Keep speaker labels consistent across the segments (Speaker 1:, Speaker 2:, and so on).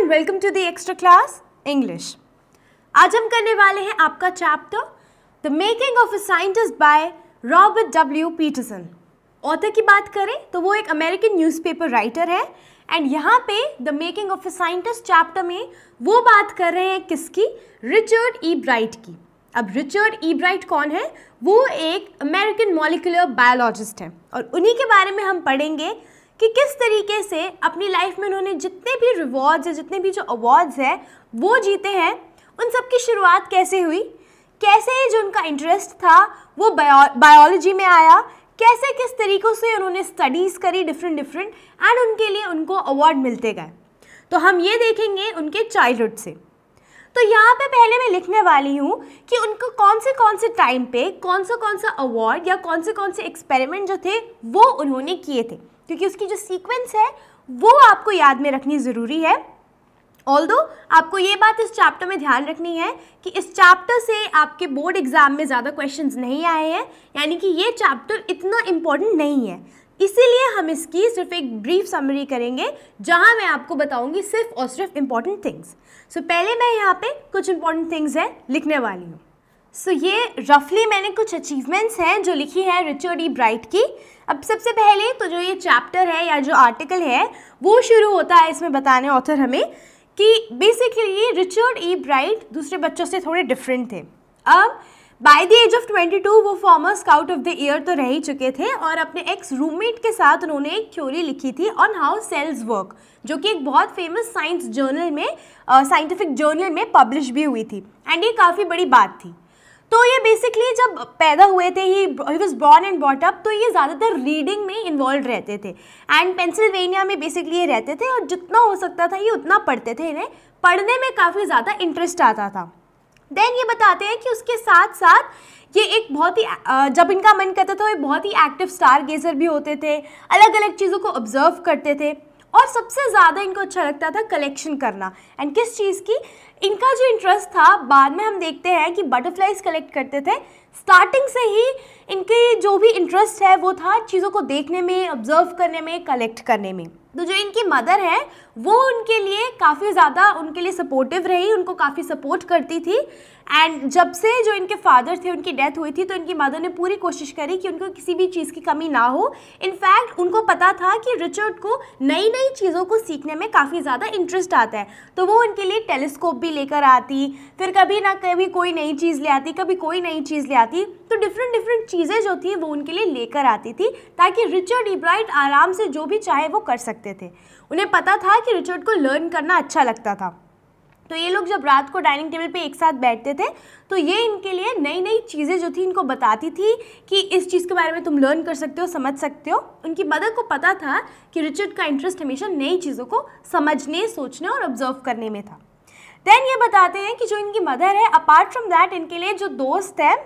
Speaker 1: And welcome to the extra class English. आज हम करने वाले हैं आपका chapter the making of a scientist by Robert W Peterson. Author की बात करें तो वो एक अमेरिकन न्यूज़पेपर राइटर है एंड यहाँ पे the making of a scientist chapter में वो बात कर रहे हैं किसकी? रिचर्ड ई ब्राइट की। अब रिचर्ड ई ब्राइट कौन है? वो एक अमेरिकन मॉलिक्यूलर बायोलॉजिस्ट है और उन्हीं के बारे में हम पढ़ेंगे कि किस तरीके से अपनी लाइफ में उन्होंने जितने भी रिवॉर्ड्स या जितने भी जो अवार्ड्स हैं वो जीते हैं, उन सब की शुरुआत कैसे हुई, कैसे जो उनका इंटरेस्ट था वो बायोलॉजी में आया, कैसे किस तरीक़ों से उन्होंने स्टडीज़ करी डिफरेंट एंड उनके लिए उनको अवार्ड मिलते गए। तो हम ये देखेंगे उनके चाइल्डहुड से। तो यहाँ पे पहले मैं लिखने वाली हूँ कि उनको कौन से टाइम पे कौन सा अवार्ड या कौन से एक्सपेरिमेंट जो थे वो उन्होंने किए थे, क्योंकि उसकी जो सीक्वेंस है वो आपको याद में रखनी ज़रूरी है। ऑल्दो आपको ये बात इस चैप्टर में ध्यान रखनी है कि इस चैप्टर से आपके बोर्ड एग्जाम में ज़्यादा क्वेश्चंस नहीं आए हैं, यानी कि ये चैप्टर इतना इम्पोर्टेंट नहीं है, इसीलिए हम इसकी सिर्फ एक ब्रीफ समरी करेंगे जहाँ मैं आपको बताऊँगी सिर्फ और सिर्फ इम्पॉर्टेंट थिंग्स। सो पहले मैं यहाँ पे कुछ इम्पॉर्टेंट थिंग्स हैं लिखने वाली हूँ। सो ये रफली मैंने कुछ अचीवमेंट्स हैं जो लिखी है रिचर्ड ई ब्राइट की। अब सबसे पहले तो जो ये चैप्टर है या जो आर्टिकल है वो शुरू होता है इसमें बताने ऑथर हमें कि बेसिकली रिचर्ड ई ब्राइट दूसरे बच्चों से थोड़े डिफरेंट थे। अब बाय द एज ऑफ 22 वो former scout of the year तो रह ही चुके थे और अपने एक्स रूममेट के साथ उन्होंने एक थ्योरी लिखी थी ऑन हाउ सेल्स वर्क, जो कि एक बहुत फेमस साइंस जर्नल में साइंटिफिक जर्नल में पब्लिश भी हुई थी एंड ये काफ़ी बड़ी बात थी। तो ये बेसिकली जब पैदा हुए थे he was born and brought up, तो ये ज़्यादातर रीडिंग में इन्वॉल्व रहते थे एंड पेंसिल्वेनिया में बेसिकली ये रहते थे और जितना हो सकता था ये उतना पढ़ते थे, इन्हें पढ़ने में काफ़ी ज़्यादा इंटरेस्ट आता था। देन ये बताते हैं कि उसके साथ साथ ये एक बहुत ही जब इनका मन करता था ये बहुत ही एक्टिव स्टार गेजर भी होते थे, अलग अलग चीज़ों को ऑब्जर्व करते थे और सबसे ज़्यादा इनको अच्छा लगता था कलेक्शन करना। एंड किस चीज़ की? इनका जो इंटरेस्ट था बाद में हम देखते हैं कि बटरफ्लाइज कलेक्ट करते थे। स्टार्टिंग से ही इनके जो भी इंटरेस्ट है वो था चीज़ों को देखने में, ऑब्जर्व करने में, कलेक्ट करने में। तो जो इनकी मदर है वो उनके लिए काफ़ी ज़्यादा उनके लिए सपोर्टिव रही, उनको काफ़ी सपोर्ट करती थी एंड जब से जो इनके फादर थे उनकी डेथ हुई थी तो इनकी मदर ने पूरी कोशिश करी कि उनको किसी भी चीज़ की कमी ना हो। इनफैक्ट उनको पता था कि रिचर्ड को नई नई चीज़ों को सीखने में काफ़ी ज़्यादा इंटरेस्ट आता है, तो वो उनके लिए टेलीस्कोप भी लेकर आती, फिर कभी ना कभी कोई नई चीज़ ले आती, कभी कोई नई चीज़ ले आती, तो डिफरेंट चीज़ें जो थी वो उनके लिए लेकर आती थी ताकि रिचर्ड ई ब्राइट आराम से जो भी चाहे वो कर सकते थे। उन्हें पता था कि रिचर्ड को लर्न करना अच्छा लगता था, तो ये लोग जब रात को डाइनिंग टेबल पे एक साथ बैठते थे तो ये इनके लिए नई नई चीज़ें जो थी इनको बताती थी कि इस चीज़ के बारे में तुम लर्न कर सकते हो, समझ सकते हो। उनकी मदर को पता था कि रिचर्ड का इंटरेस्ट हमेशा नई चीज़ों को समझने, सोचने और ऑब्जर्व करने में था। देन ये बताते हैं कि जो इनकी मदर है अपार्ट फ्रॉम दैट इनके लिए जो दोस्त है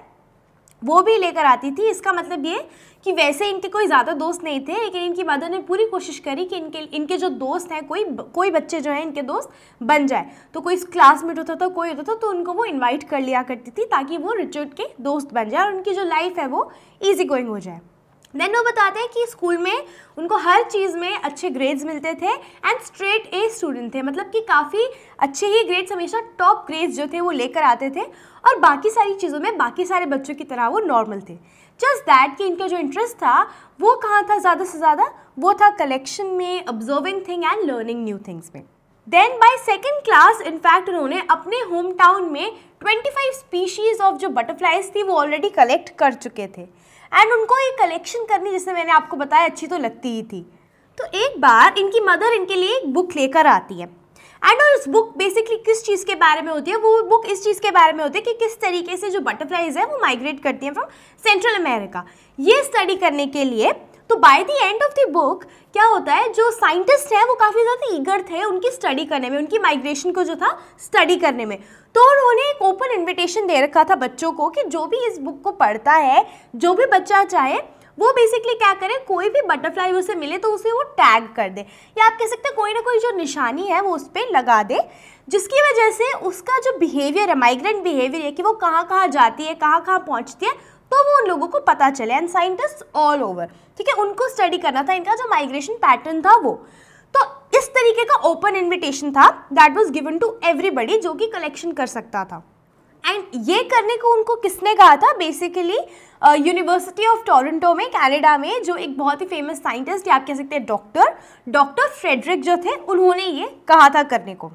Speaker 1: वो भी लेकर आती थी। इसका मतलब ये कि वैसे इनके कोई ज़्यादा दोस्त नहीं थे, लेकिन इनकी मदर ने पूरी कोशिश करी कि इनके जो दोस्त हैं कोई बच्चे जो हैं इनके दोस्त बन जाए। तो कोई क्लासमेट होता था, कोई होता था, तो उनको वो इनवाइट कर लिया करती थी ताकि वो रिचर्ड के दोस्त बन जाए और उनकी जो लाइफ है वो ईजी गोइंग हो जाए। देन वो बताते हैं कि स्कूल में उनको हर चीज़ में अच्छे ग्रेड्स मिलते थे एंड स्ट्रेट ए स्टूडेंट थे, मतलब कि काफ़ी अच्छे ही ग्रेड्स, हमेशा टॉप ग्रेड्स जो थे वो लेकर आते थे और बाकी सारी चीज़ों में बाकी सारे बच्चों की तरह वो नॉर्मल थे। जस्ट दैट कि इनका जो इंटरेस्ट था वो कहाँ था ज़्यादा से ज़्यादा? वो था कलेक्शन में, observing thing and learning new things में। Then by second class in fact उन्होंने अपने होम टाउन में 25 स्पीशीज़ ऑफ जो बटरफ्लाइज थी वो ऑलरेडी कलेक्ट कर चुके थे एंड उनको ये कलेक्शन करनी, जैसे मैंने आपको बताया, अच्छी तो लगती ही थी। तो एक बार इनकी मदर इनके लिए एक बुक लेकर आती है एंड और उस बुक बेसिकली किस चीज़ के बारे में होती है? वो बुक इस चीज़ के बारे में होती है कि किस तरीके से जो बटरफ्लाइज है वो माइग्रेट करती हैं फ्रॉम सेंट्रल अमेरिका, ये स्टडी करने के लिए। तो by the end of the book क्या होता है, जो साइंटिस्ट है वो काफ़ी ज़्यादा ईगर थे उनकी स्टडी करने में, उनकी माइग्रेशन को जो था स्टडी करने में। तो उन्होंने एक ओपन इन्विटेशन दे रखा था बच्चों को कि जो भी इस बुक को पढ़ता है, जो भी बच्चा चाहे वो बेसिकली क्या करे, कोई भी बटरफ्लाई उसे मिले तो उसे वो टैग कर दे, या आप कह सकते हैं कोई ना कोई जो निशानी है वो उस पर लगा दे, जिसकी वजह से उसका जो बिहेवियर है, माइग्रेंट बिहेवियर है कि वो कहाँ कहाँ जाती है, कहाँ कहाँ पहुँचती है, तो वो उन लोगों को पता चले। एंड साइंटिस्ट ऑल ओवर, ठीक है, उनको स्टडी करना था इनका जो माइग्रेशन पैटर्न था वो। तो इस तरीके का ओपन इन्विटेशन था that was given to everybody जो कि कलेक्शन कर सकता था। एंड ये करने को उनको किसने कहा था? बेसिकली यूनिवर्सिटी ऑफ टोरंटो में, कनाडा में, जो एक बहुत ही फेमस साइंटिस्ट या आप कह सकते हैं डॉक्टर फ्रेडरिक जो थे, उन्होंने ये कहा था करने को।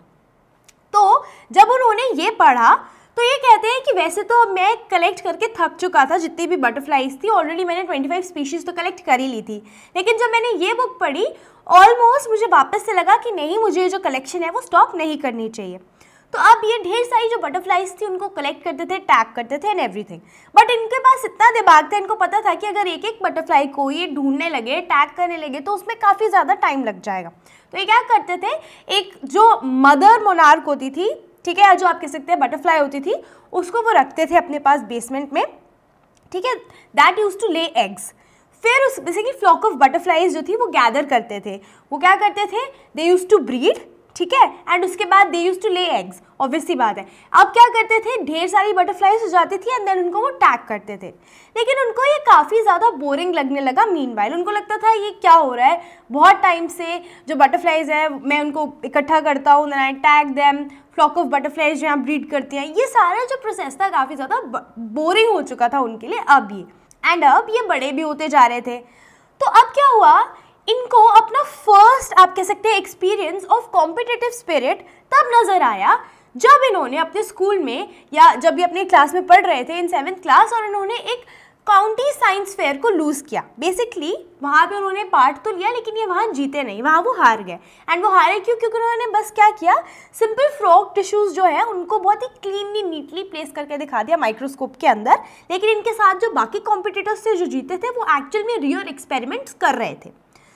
Speaker 1: तो जब उन्होंने ये पढ़ा तो ये कहते हैं कि वैसे तो मैं कलेक्ट करके थक चुका था, जितनी भी बटरफ्लाइज थी ऑलरेडी मैंने 25 स्पीशीज़ तो कलेक्ट कर ही ली थी, लेकिन जब मैंने ये बुक पढ़ी ऑलमोस्ट मुझे वापस से लगा कि नहीं, मुझे जो कलेक्शन है वो स्टॉप नहीं करनी चाहिए। तो अब ये ढेर सारी जो बटरफ्लाइज थी उनको कलेक्ट करते थे, टैग करते थे एंड एवरीथिंग, बट इनके पास इतना दिमाग था, इनको पता था कि अगर एक एक बटरफ्लाई को ये ढूंढने लगे, टैग करने लगे तो उसमें काफ़ी ज़्यादा टाइम लग जाएगा। तो ये क्या करते थे, एक जो मदर मोनार्क होती थी, ठीक है, जो आप कह सकते हैं बटरफ्लाई होती थी, उसको वो रखते थे अपने पास बेसमेंट में, ठीक है, that use to lay eggs. फिर उस बेसिकली फ्लॉक ऑफ बटरफ्लाइज जो थी वो गैदर करते थे, वो क्या करते थे, दे यूज टू ब्रीड, ठीक है, एंड उसके बाद they use to lay eggs, obviously बात है। अब क्या करते थे, ढेर सारी बटरफ्लाइज हो जाती थी एंड देन उनको वो टैग करते थे, लेकिन उनको ये काफ़ी ज़्यादा बोरिंग लगने लगा। मीनवाइल उनको लगता था ये क्या हो रहा है, बहुत टाइम से जो बटरफ्लाइज है मैं उनको इकट्ठा करता हूँ, then I tag them, flock of butterflies जो यहाँ ब्रीड करती हैं, ये सारा जो प्रोसेस था काफ़ी ज़्यादा बोरिंग हो चुका था उनके लिए अब ये बड़े भी होते जा रहे थे। तो अब क्या हुआ, इनको अपना फर्स्ट आप कह सकते हैं एक्सपीरियंस ऑफ कॉम्पिटिटिव स्पिरिट तब नज़र आया जब इन्होंने अपने स्कूल में, या जब भी अपने क्लास में पढ़ रहे थे इन 7th क्लास, और इन्होंने एक काउंटी साइंस फेयर को लूज़ किया। बेसिकली वहाँ पे उन्होंने पार्ट तो लिया लेकिन ये वहाँ जीते नहीं, वहाँ वो हार गए। एंड वो हारे क्यों? क्योंकि उन्होंने बस क्या किया, सिंपल फ्रॉग टिश्यूज़ जो है उनको बहुत ही क्लीनली नीटली प्लेस करके दिखा दिया माइक्रोस्कोप के अंदर, लेकिन इनके साथ जो बाकी कॉम्पिटिटर्स थे जो जीते थे वो एक्चुअल में रियल एक्सपेरिमेंट्स कर रहे थे।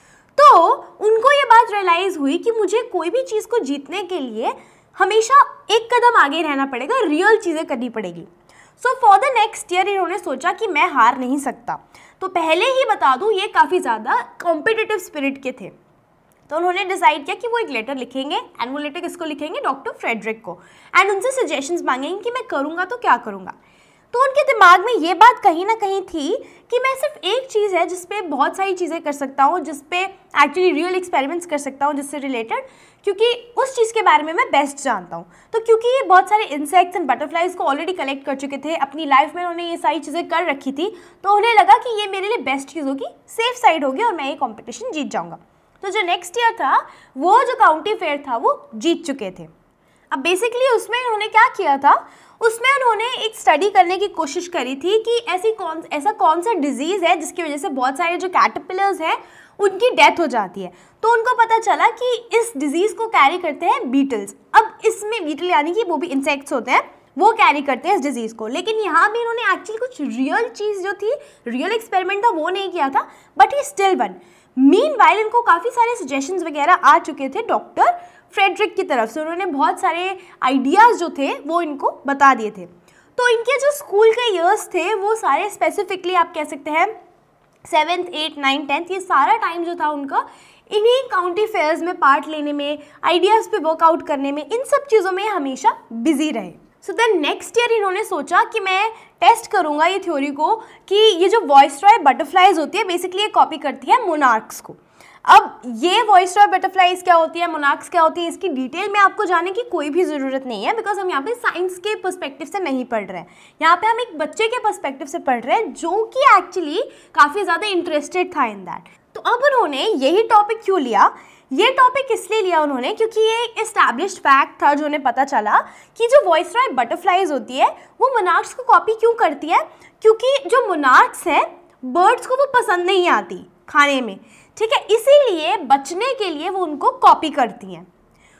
Speaker 1: तो उनको ये बात रियलाइज़ हुई कि मुझे कोई भी चीज़ को जीतने के लिए हमेशा एक कदम आगे रहना पड़ेगा, रियल चीज़ें करनी पड़ेगी। So for the next year इन्होंने सोचा कि मैं हार नहीं सकता। तो पहले ही बता दूँ ये काफ़ी ज़्यादा कॉम्पिटिटिव स्पिरिट के थे, तो उन्होंने डिसाइड किया कि वो एक लेटर लिखेंगे, एंड वो लेटर किसको लिखेंगे, डॉक्टर फ्रेडरिक को, एंड उनसे सजेशंस मांगेंगे कि मैं करूँगा तो क्या करूँगा। तो उनके दिमाग में ये बात कहीं ना कहीं थी कि मैं सिर्फ एक चीज़ है जिस पे बहुत सारी चीज़ें कर सकता हूँ, जिस पे एक्चुअली रियल एक्सपेरिमेंट्स कर सकता हूँ जिससे रिलेटेड, क्योंकि उस चीज़ के बारे में मैं बेस्ट जानता हूँ। तो क्योंकि ये बहुत सारे इंसेक्ट्स एंड बटरफ्लाइज को ऑलरेडी कलेक्ट कर चुके थे, अपनी लाइफ में उन्होंने ये सारी चीज़ें कर रखी थी, तो उन्हें लगा कि ये मेरे लिए बेस्ट चीज़ होगी, सेफ साइड होगी और मैं ये कॉम्पिटिशन जीत जाऊँगा। तो जो नेक्स्ट ईयर था वो जो काउंटी फेयर था वो जीत चुके थे। अब बेसिकली उसमें इन्होंने क्या किया था, उसमें उन्होंने एक स्टडी करने की कोशिश करी थी कि ऐसा कौन सा डिजीज़ है जिसकी वजह से बहुत सारे जो कैटरपिलर्स हैं उनकी डेथ हो जाती है। तो उनको पता चला कि इस डिजीज़ को कैरी करते हैं बीटल्स। अब इसमें बीटल यानी कि वो भी इंसेक्ट्स होते हैं, वो कैरी करते हैं इस डिजीज़ को, लेकिन यहाँ भी इन्होंने एक्चुअली कुछ रियल चीज़ जो थी, रियल एक्सपेरिमेंट था वो नहीं किया था, but he still won. Meanwhile इनको काफ़ी सारे सजेशंस वगैरह आ चुके थे डॉक्टर फ्रेडरिक की तरफ से, उन्होंने बहुत सारे आइडियाज़ जो थे वो इनको बता दिए थे। तो इनके जो स्कूल के ईयर्स थे वो सारे स्पेसिफिकली आप कह सकते हैं 7th, 8th, 9th, 10th, ये सारा टाइम जो था उनका इन्हीं काउंटी फेयर्स में पार्ट लेने में, आइडियाज़ पे वर्कआउट करने में, इन सब चीज़ों में हमेशा बिजी रहे। सो देन नेक्स्ट ईयर इन्होंने सोचा कि मैं टेस्ट करूँगा ये थ्योरी को कि ये जो वॉइसरॉय बटरफ्लाइज होती है बेसिकली ये कॉपी करती है मोनार्क्स को। अब ये वॉइसरॉय बटरफ्लाइज क्या होती है, मोनार्क्स क्या होती है, इसकी डिटेल में आपको जानने की कोई भी ज़रूरत नहीं है, बिकॉज हम यहाँ पे साइंस के पर्सपेक्टिव से नहीं पढ़ रहे हैं, यहाँ पे हम एक बच्चे के पर्सपेक्टिव से पढ़ रहे हैं जो कि एक्चुअली काफ़ी ज़्यादा इंटरेस्टेड था इन दैट। तो अब उन्होंने यही टॉपिक क्यों लिया, ये टॉपिक इसलिए लिया उन्होंने क्योंकि ये एक एस्टैब्लिश्ड फैक्ट था जो उन्हें पता चला कि जो वॉइसरॉय बटरफ्लाइज होती है वो मोनार्क्स को कॉपी क्यों करती है, क्योंकि जो मोनार्क्स हैं बर्ड्स को वो पसंद नहीं आती खाने में, ठीक है, इसीलिए बचने के लिए वो उनको कॉपी करती हैं।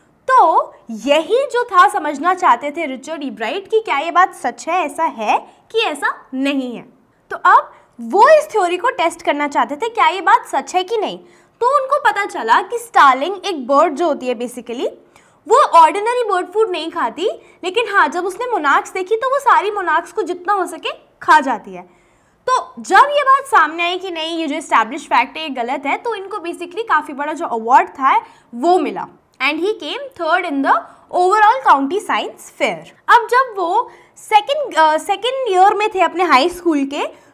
Speaker 1: तो यही जो था समझना चाहते थे रिचर्ड ईब्राइट कि क्या ये बात सच है, ऐसा है कि ऐसा नहीं है। तो अब वो इस थ्योरी को टेस्ट करना चाहते थे क्या ये बात सच है कि नहीं। तो उनको पता चला कि स्टार्लिंग एक बर्ड जो होती है बेसिकली वो ऑर्डिनरी बर्ड फूड नहीं खाती, लेकिन हाँ जब उसने मोनार्क्स देखी तो वो सारी मोनार्क्स को जितना हो सके खा जाती है। तो जब ये बात सामने आई कि नहीं ये जो एस्टैब्लिश फैक्ट है ये गलत है, तो इनको बेसिकली काफ़ी बड़ा जो अवार्ड था वो मिला and he came 3rd in the overall county science fair. अब जब वो सेकेंड ईयर में थे अपने हाई स्कूल के,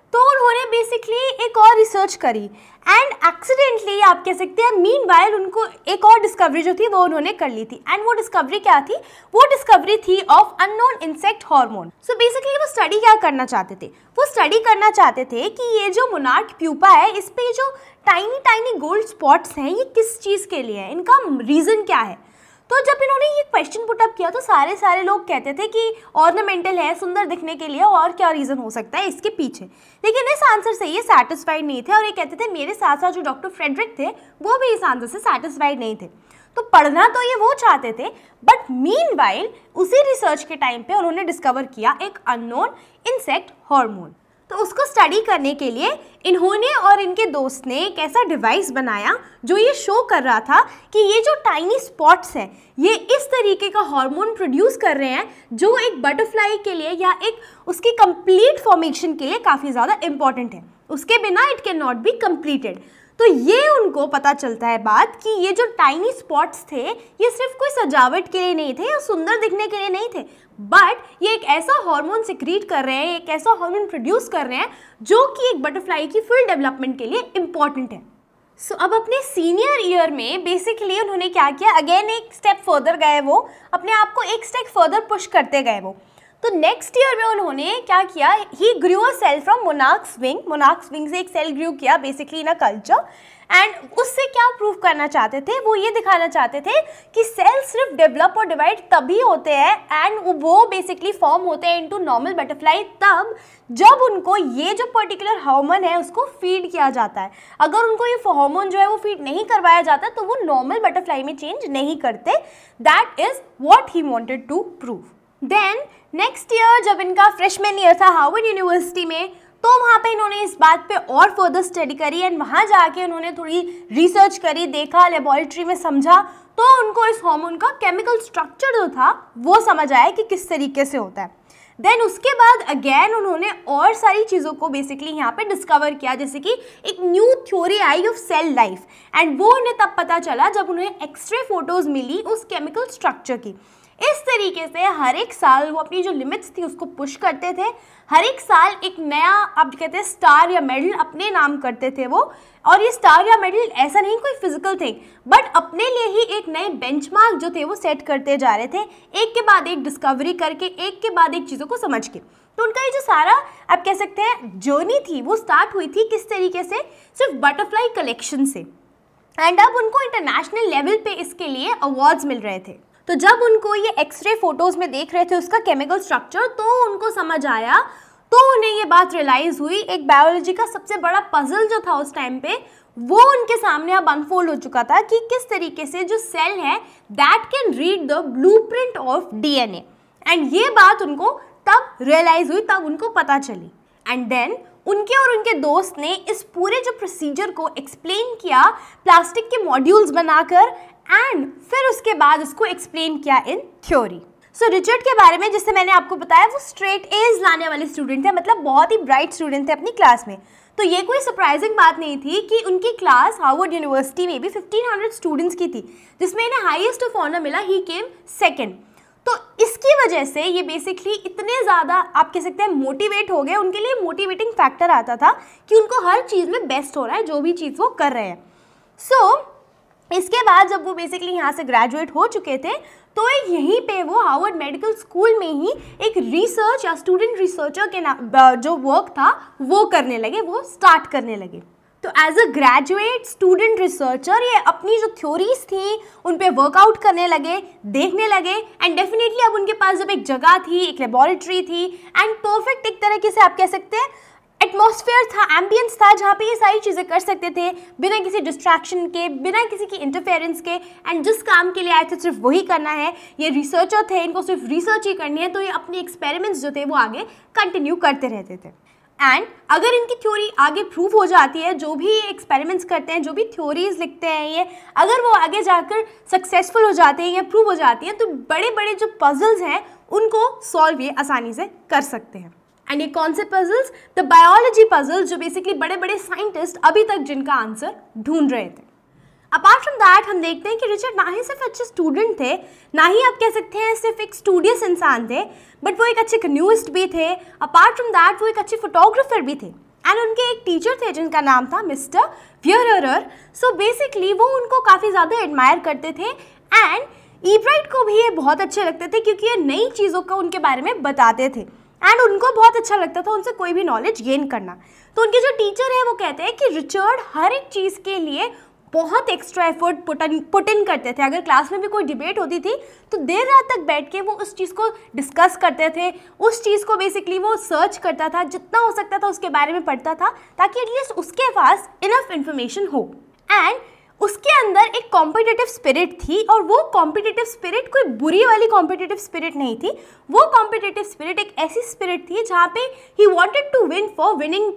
Speaker 1: तो उन्होंने बेसिकली एक और रिसर्च करी एंड एक्सीडेंटली आप कह सकते हैं मीनवाइल उनको एक और डिस्कवरी जो थी वो उन्होंने कर ली थी। एंड वो डिस्कवरी क्या थी? वो डिस्कवरी थी of unknown insect hormone. So basically वो स्टडी क्या करना चाहते थे? वो स्टडी करना चाहते थे कि ये जो मोनार्क प्यूपा है इस पे जो टाइनी टाइनी गोल्ड स्पॉट्स हैं ये किस चीज़ के लिए है, इनका रीज़न क्या है। तो जब इन्होंने ये क्वेश्चन पुटअप किया तो सारे लोग कहते थे कि ऑर्नामेंटल है, सुंदर दिखने के लिए, और क्या रीज़न हो सकता है इसके पीछे। लेकिन इस आंसर से ये सेटिस्फाइड नहीं थे और ये कहते थे, मेरे साथ साथ जो डॉक्टर फ्रेडरिक थे वो भी इस आंसर से सेटिस्फाइड नहीं थे। तो पढ़ना तो ये वो चाहते थे, बट मीनवाइल उसी रिसर्च के टाइम पे उन्होंने डिस्कवर किया एक अननोन इंसेक्ट हार्मोन। तो उसको स्टडी करने के लिए इन्होंने और इनके दोस्त ने एक ऐसा डिवाइस बनाया जो ये शो कर रहा था कि ये जो टाइनी स्पॉट्स हैं ये इस तरीके का हार्मोन प्रोड्यूस कर रहे हैं जो एक बटरफ्लाई के लिए या एक उसकी कंप्लीट फॉर्मेशन के लिए काफ़ी ज़्यादा इंपॉर्टेंट है। उसके बिना it can not be completed. तो ये उनको पता चलता है बात कि ये जो टाइनी स्पॉट्स थे ये सिर्फ कोई सजावट के लिए नहीं थे या सुंदर दिखने के लिए नहीं थे, बट ये एक ऐसा हार्मोन सिक्रीट कर रहे हैं, एक ऐसा हार्मोन प्रोड्यूस कर रहे हैं जो कि एक बटरफ्लाई की फुल डेवलपमेंट के लिए इम्पॉर्टेंट है। सो अब अपने सीनियर ईयर में बेसिकली उन्होंने क्या किया, अगेन एक स्टेप फर्दर गए, वो अपने आप को एक स्टेप फर्दर पुश करते गए वो। तो नेक्स्ट ईयर में उन्होंने क्या किया, he grew a cell from monarchs wing. Monarchs wing से एक सेल ग्रू किया basically in a culture, and उससे क्या प्रूव करना चाहते थे, वो ये दिखाना चाहते थे कि सेल सिर्फ डेवलप और डिवाइड तभी होते हैं एंड वो बेसिकली फॉर्म होते हैं इनटू नॉर्मल बटरफ्लाई तब जब उनको ये जो पर्टिकुलर हार्मोन है उसको फीड किया जाता है। अगर उनको ये हार्मोन जो है वो फीड नहीं करवाया जाता तो वो नॉर्मल बटरफ्लाई में चेंज नहीं करते। That is what he wanted to prove. Then next year जब इनका फ्रेशमैन ईयर था हार्वर्ड यूनिवर्सिटी में, तो वहाँ पे इन्होंने इस बात पे और फर्दर स्टडी करी एंड वहाँ जाके उन्होंने थोड़ी रिसर्च करी, देखा, लेबोरेटरी में समझा, तो उनको इस हार्मोन का केमिकल स्ट्रक्चर जो था वो समझ आया कि किस तरीके से होता है। देन उसके बाद अगेन उन्होंने और सारी चीज़ों को बेसिकली यहाँ पे डिस्कवर किया, जैसे कि एक न्यू थ्योरी आई ऑफ सेल लाइफ, एंड वो उन्हें तब पता चला जब उन्हें एक्सरे फोटोज़ मिली उस केमिकल स्ट्रक्चर की। इस तरीके से हर एक साल वो अपनी जो लिमिट्स थी उसको पुश करते थे, हर एक साल एक नया आप कहते हैं स्टार या मेडल अपने नाम करते थे वो, और ये स्टार या मेडल ऐसा नहीं कोई फिजिकल थिंग बट अपने लिए ही एक नए बेंचमार्क जो थे वो सेट करते जा रहे थे, एक के बाद एक डिस्कवरी करके, एक के बाद एक चीज़ों को समझ के। तो उनका ये जो सारा आप कह सकते हैं जर्नी थी वो स्टार्ट हुई थी किस तरीके से, सिर्फ बटरफ्लाई कलेक्शन से, एंड अब उनको इंटरनेशनल लेवल पे इसके लिए अवार्ड्स मिल रहे थे। तो जब उनको ये एक्सरे फोटोज़ में देख रहे थे उसका केमिकल स्ट्रक्चर, तो उनको समझ आया, तो उन्हें ये बात रियलाइज़ हुई, एक बायोलॉजी का सबसे बड़ा पजल जो था उस टाइम पे वो उनके सामने अब अनफोल्ड हो चुका था कि किस तरीके से जो सेल है that can read the blueprint of DNA. And ये बात उनको तब रियलाइज़ हुई, तब उनको पता चली। एंड देन उनके और उनके दोस्त ने इस पूरे जो प्रोसीजर को एक्सप्लेन किया प्लास्टिक के मॉड्यूल्स बनाकर, एंड फिर उसके बाद उसको एक्सप्लेन किया इन थ्योरी। सो रिचर्ड के बारे में जिससे मैंने आपको बताया वो स्ट्रेट एज लाने वाले स्टूडेंट थे, मतलब बहुत ही ब्राइट स्टूडेंट थे अपनी क्लास में। तो ये कोई सरप्राइजिंग बात नहीं थी कि उनकी क्लास हार्वर्ड यूनिवर्सिटी में भी 1500 स्टूडेंट्स की थी, जिसमें इन्हें हाईएस्ट ऑफ ऑनर मिला, ही केम सेकेंड। तो इसकी वजह से ये बेसिकली इतने ज़्यादा आप कह सकते हैं मोटिवेट हो गए, उनके लिए मोटिवेटिंग फैक्टर आता था कि उनको हर चीज़ में बेस्ट हो रहा है जो भी चीज़ वो कर रहे हैं। सो इसके बाद जब वो बेसिकली यहाँ से ग्रेजुएट हो चुके थे तो यहीं पे वो हार्वर्ड मेडिकल स्कूल में ही एक रिसर्च या स्टूडेंट रिसर्चर के जो वर्क था वो करने लगे, वो स्टार्ट करने लगे। तो as a graduate student researcher ये अपनी जो थ्योरीज थी उन पे वर्कआउट करने लगे, देखने लगे, एंड डेफिनेटली अब उनके पास जब एक जगह थी, एक लेबोरेटरी थी, एंड परफेक्ट एक तरीके से आप कह सकते हैं एटमॉस्फेयर था, एम्बियंस था जहाँ पे ये सारी चीज़ें कर सकते थे बिना किसी डिस्ट्रैक्शन के, बिना किसी की इंटरफेरेंस के, एंड जिस काम के लिए आए थे सिर्फ वही करना है। ये रिसर्चर थे, इनको सिर्फ रिसर्च ही करनी है, तो ये अपने एक्सपेरिमेंट्स जो थे वो आगे कंटिन्यू करते रहते थे। एंड अगर इनकी थ्योरी आगे प्रूव हो जाती है, जो भी एक्सपेरिमेंट्स करते हैं, जो भी थ्योरीज लिखते हैं ये, अगर वो आगे जाकर सक्सेसफुल हो जाते हैं या प्रूव हो जाती हैं, तो बड़े बड़े जो पजल्स हैं उनको सॉल्व ये आसानी से कर सकते हैं। एंड ये कौन से पजल्स? द बायोलॉजी पजल्स, जो बेसिकली बड़े बड़े साइंटिस्ट अभी तक जिनका आंसर ढूंढ रहे थे। अपार्ट फ्रॉम दैट हम देखते हैं कि रिचर्ड ना ही सिर्फ अच्छे स्टूडेंट थे, ना ही आप कह सकते हैं सिर्फ एक स्टूडियस इंसान थे, बट वो एक अच्छे कन्यूइस्ट भी थे। अपार्ट फ्रॉम दैट वो एक अच्छे फोटोग्राफर भी थे। एंड उनके एक टीचर थे जिनका नाम था मिस्टर व्यूहरर। सो बेसिकली वो उनको काफ़ी ज़्यादा एडमायर करते थे एंड ईब्राइट को भी ये बहुत अच्छे लगते थे क्योंकि ये नई चीज़ों को उनके बारे में बताते थे एंड उनको बहुत अच्छा लगता था उनसे कोई भी नॉलेज गेन करना। तो उनके जो टीचर है वो कहते हैं कि रिचर्ड हर एक चीज़ के लिए बहुत एक्स्ट्रा एफर्ट पुट इन करते थे। अगर क्लास में भी कोई डिबेट होती थी तो देर रात तक बैठ के वो उस चीज़ को डिस्कस करते थे, उस चीज़ को बेसिकली वो सर्च करता था, जितना हो सकता था उसके बारे में पढ़ता था ताकि एटलीस्ट उसके पास इनफ इंफॉर्मेशन हो। एंड उसके अंदर एक कॉम्पिटिटिव स्पिरिट थी और वो कॉम्पिटिटिव स्पिरिट कोई बुरी वाली कॉम्पिटिटिव स्पिरिट नहीं थी। वो कॉम्पिटिटिव स्पिरिट एक ऐसी स्पिरिट थी जहाँ पे he wanted to win for winning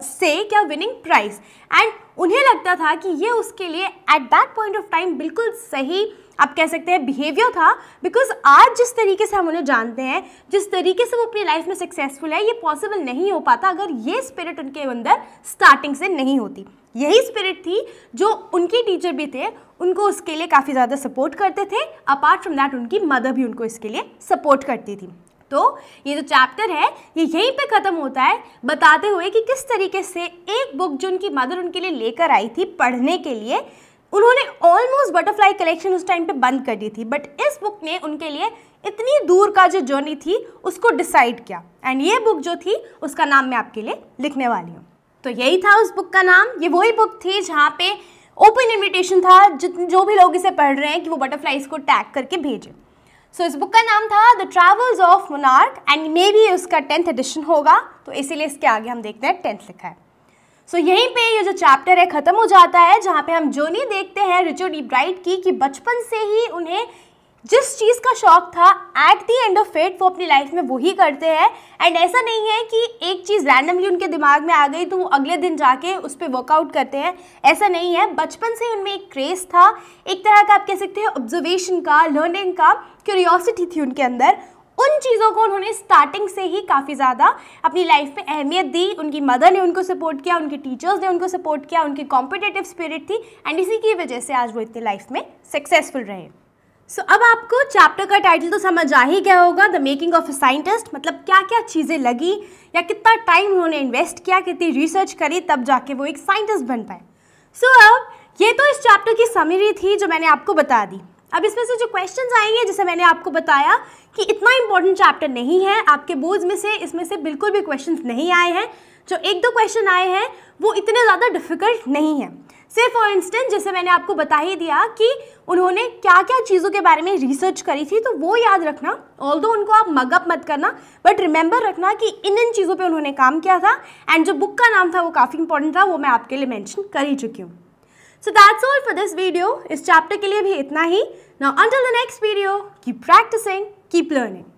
Speaker 1: winning prize and उन्हें लगता था कि ये उसके लिए at that point of time बिल्कुल सही आप कह सकते हैं बिहेवियर था। बिकॉज आज जिस तरीके से हम उन्हें जानते हैं, जिस तरीके से वो अपनी लाइफ में सक्सेसफुल है, ये पॉसिबल नहीं हो पाता अगर ये स्पिरिट उनके अंदर स्टार्टिंग से नहीं होती। यही स्पिरिट थी जो उनके टीचर भी थे, उनको उसके लिए काफ़ी ज़्यादा सपोर्ट करते थे। अपार्ट फ्रॉम दैट उनकी मदर भी उनको इसके लिए सपोर्ट करती थी। तो ये जो चैप्टर है ये यहीं पे ख़त्म होता है बताते हुए कि किस तरीके से एक बुक जो उनकी मदर उनके लिए लेकर आई थी पढ़ने के लिए, उन्होंने ऑलमोस्ट बटरफ्लाई कलेक्शन उस टाइम पे बंद कर दी थी, बट इस बुक ने उनके लिए इतनी दूर का जो जर्नी थी उसको डिसाइड किया। एंड ये बुक जो थी उसका नाम मैं आपके लिए लिखने वाली हूँ। तो यही था उस बुक का नाम। ये वही बुक थी जहाँ पे ओपन इन्विटेशन था जो भी लोग इसे पढ़ रहे हैं कि वो बटरफ्लाइज को टैग करके भेजें। सो इस बुक का नाम था the travels of monarch and maybe उसका 10th एडिशन होगा, तो इसीलिए इसके आगे हम देखते हैं 10th लिखा है। सो यहीं पे ये जो चैप्टर है ख़त्म हो जाता है जहाँ पे हम जर्नी देखते हैं रिचर्ड ईब्राइट की कि बचपन से ही उन्हें जिस चीज़ का शौक था at the end of it वो अपनी लाइफ में वही करते हैं। एंड ऐसा नहीं है कि एक चीज़ रैंडमली उनके दिमाग में आ गई तो वो अगले दिन जाके उस पर वर्कआउट करते हैं, ऐसा नहीं है। बचपन से उनमें एक क्रेज़ था, एक तरह का आप कह सकते हैं ऑब्जर्वेशन का, लर्निंग का, क्यूरियोसिटी थी उनके अंदर। उन चीज़ों को उन्होंने स्टार्टिंग से ही काफ़ी ज़्यादा अपनी लाइफ में अहमियत दी। उनकी मदर ने उनको सपोर्ट किया, उनके टीचर्स ने उनको सपोर्ट किया, उनकी कॉम्पिटिटिव स्पिरिट थी एंड इसी की वजह से आज वो इतनी लाइफ में सक्सेसफुल रहे। सो अब आपको चैप्टर का टाइटल तो समझ आ ही गया होगा, the making of a scientist. मतलब क्या क्या चीज़ें लगी या कितना टाइम उन्होंने इन्वेस्ट किया, कितनी रिसर्च करी तब जाके वो एक साइंटिस्ट बन पाए। सो अब ये तो इस चैप्टर की समरी थी जो मैंने आपको बता दी। अब इसमें से जो क्वेश्चंस आएंगे, जैसे मैंने आपको बताया कि इतना इंपॉर्टेंट चैप्टर नहीं है, आपके बोर्ड्स में से इसमें से बिल्कुल भी क्वेश्चंस नहीं आए हैं। जो एक दो क्वेश्चन आए हैं वो इतने ज़्यादा डिफ़िकल्ट नहीं हैं। से फॉर इंस्टेंस जैसे मैंने आपको बता ही दिया कि उन्होंने क्या क्या चीज़ों के बारे में रिसर्च करी थी, तो वो याद रखना। ऑल्दो उनको आप मगअप मत करना, बट रिमेंबर रखना कि इन चीज़ों पे उन्होंने काम किया था। एंड जो बुक का नाम था वो काफ़ी इंपॉर्टेंट था, वो मैं आपके लिए मेंशन कर ही चुकी हूँ। So that's all for this video. इस चैप्टर के लिए भी इतना ही। Now until the next video, keep practising, keep learning.